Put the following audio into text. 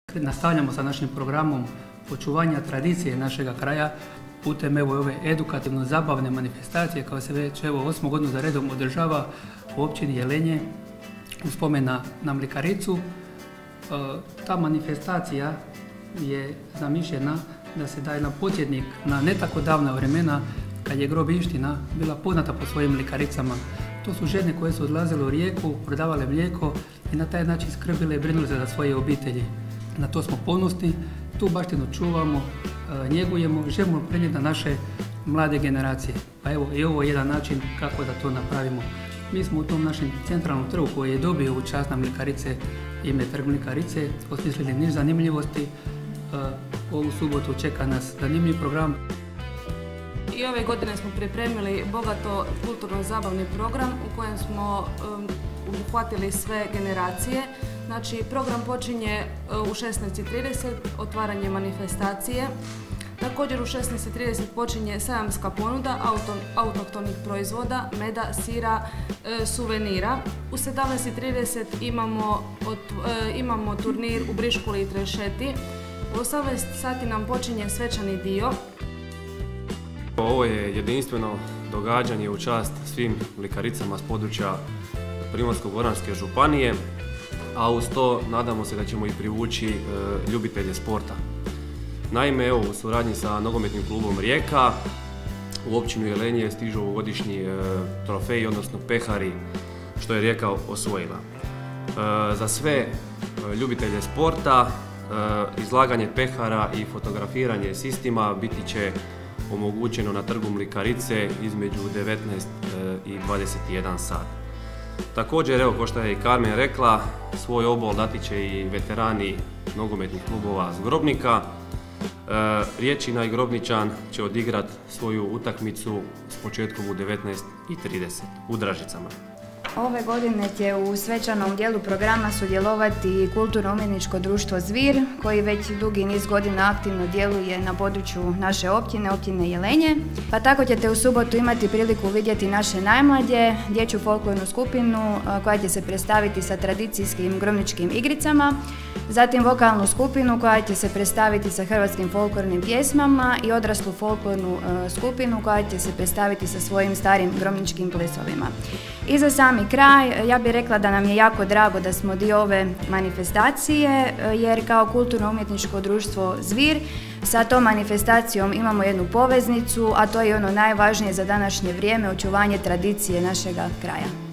Nastavljamo sa našim programom očuvanja tradicije našega kraja putem ove edukativno-zabavne manifestacije koja se već 8. godinu za redom održava u općini Jelenje u spomen na mlikaricu. Ta manifestacija je zamišljena da se daje na podsjetnik na ne tako davna vremena kad je Grobinština bila poznata po svojim mlikaricama. To su žene koje su odlazile u rijeku, prodavale mlijeko i na taj način skrbile i brinule se za svoje obitelji. Na to smo ponosni, tu baštinu čuvamo, njegujemo, želimo prenijeti na naše mlade generacije. Pa evo, i ovo je jedan način kako da to napravimo. Mi smo u tom našem centralnom trgu koji je dobio ovu čast na mlikarice, ime Trg mlikarice, osmislili niz zanimljivosti. Ovu subotu čeka nas zanimljiv program. I ove godine smo pripremili bogato kulturno-zabavni program u kojem smo uhvatili sve generacije. Znači, program počinje u 16:30, otvaranje manifestacije. Također u 16:30 počinje sajamska ponuda autohtonih proizvoda, meda, sira, suvenira. U 17:30 imamo turnir u briškuli i trešeti. U 18 sati nam počinje svečani dio. Ovo je jedinstveno događanje u čast svim mlikaricama s područja Primorsko-goranske županije, a uz to nadamo se da ćemo i privući ljubitelje sporta. Naime, evo, u suradnji sa nogometnim klubom Rijeka u općinu Jelenje stižu ovogodišnji trofeji, odnosno pehari, što je Rijeka osvojila. Za sve ljubitelje sporta izlaganje pehara i fotografiranje s istima biti će omogućeno na Trgu mlikarice između 19 i 21 sat. Također, evo, kao što je i Karmen rekla, svoj obol dati će i veterani nogometnih klubova s Grobnika. Riječina i Grobničan će odigrati svoju utakmicu s početkom u 19:30 u Dražicama. Ove godine će u svečanom dijelu programa sudjelovati Kulturno-umjetničko društvo Zvir, koji već dugi niz godina aktivno djeluje na području naše općine Jelenje. Pa tako ćete u subotu imati priliku vidjeti naše najmlađe, dječju folklornu skupinu koja će se predstaviti sa tradicijskim grobničkim igricama, zatim vokalnu skupinu koja će se predstaviti sa hrvatskim folklornim pjesmama i odraslu folklornu skupinu koja će se predstaviti sa svojim starim grobničkim plesovima. I za sami kraj, ja bih rekla da nam je jako drago da smo dio ove manifestacije, jer kao kulturno-umjetničko društvo Zvir sa tom manifestacijom imamo jednu poveznicu, a to je ono najvažnije za današnje vrijeme, očuvanje tradicije našega kraja.